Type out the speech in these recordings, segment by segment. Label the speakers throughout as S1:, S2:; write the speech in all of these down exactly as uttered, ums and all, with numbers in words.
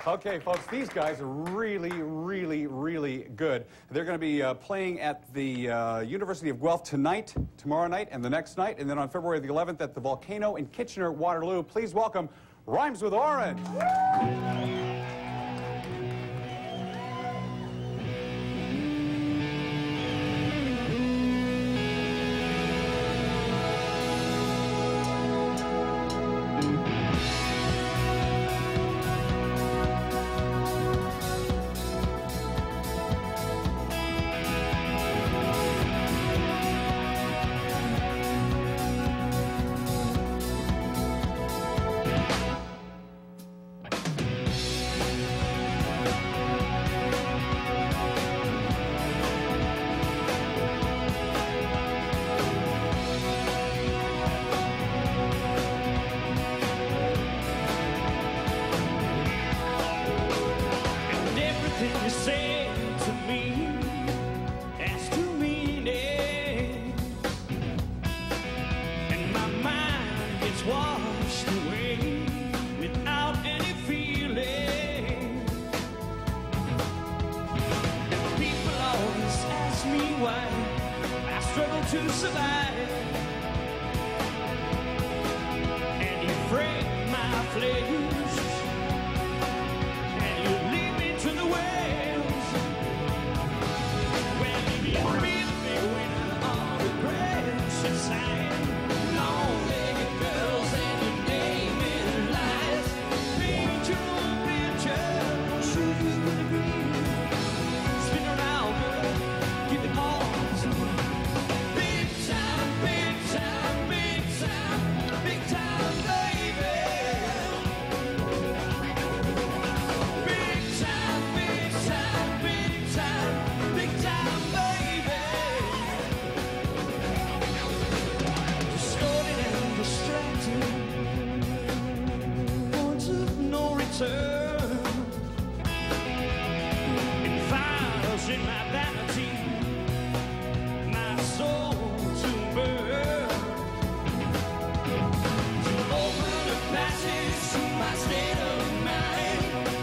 S1: Okay, folks, these guys are really, really, really good. They're going to be uh, playing at the uh, University of Guelph tonight, tomorrow night, and the next night, and then on February the eleventh at the Volcano in Kitchener-Waterloo. Please welcome Rymes With Orange.
S2: You say to me, that's to meaning, and my mind gets washed away without any feeling. And people always ask me why I struggle to survive, and you break my flesh. In my vanity, my soul to burn, to open a passage to my state of mind.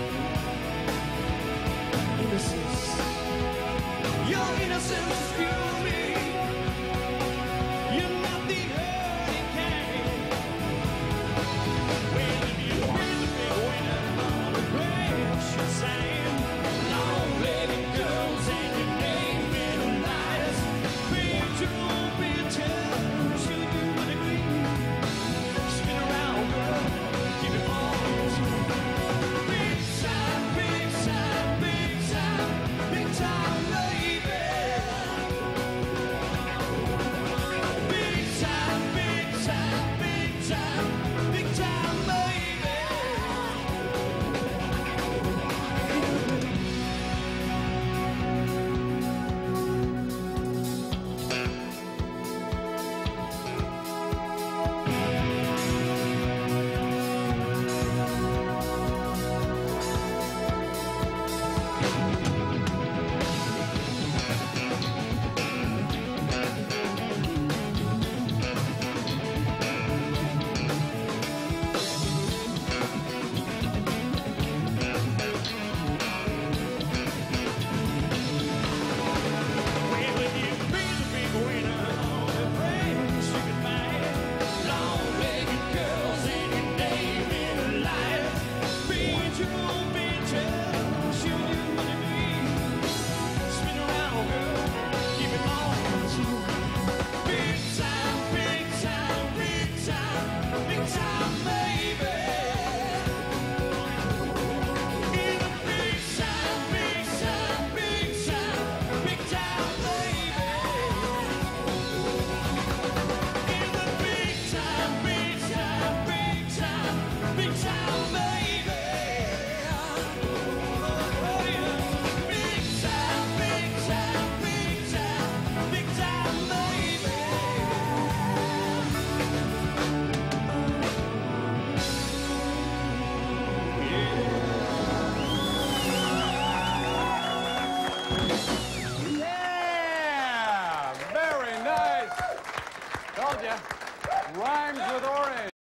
S2: Innocence, your innocence is purely, you're not the hurting kind. Well, if you win the big winner on a precious sign, long-legged girls in your name in lies, picture, picture, should you would agree? Spin around, girl, give it all. Big time, big time, big time, big time, baby. Big time, big time, big time, big time, baby. Big time.